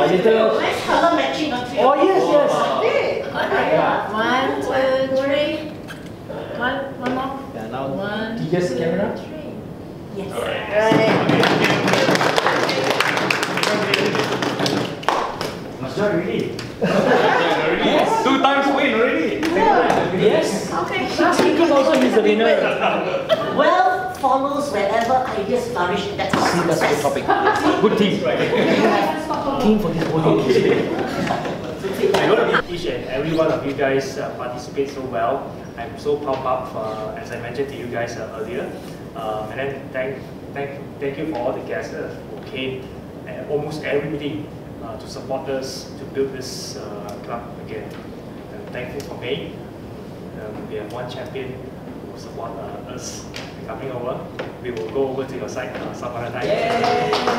Nice color matching on three. Oh yes, yes. One, two, three. One more. Yeah, now One, TGS two, camera. three. Yes. Must join already. Yes. 2 times win already. Yes. Okay. Last weekend also he's the winner. Wealth follows wherever ideas flourish. That's See, that's a good topic. Good team. Team for this bowling. I know each and every one of you guys participate so well. I'm so pumped up, as I mentioned to you guys earlier. And then thank you for all the guests who came, almost everybody, to support us to build this club again. I'm thankful for May. We have one champion who will support us coming over. We will go over to your side some other time.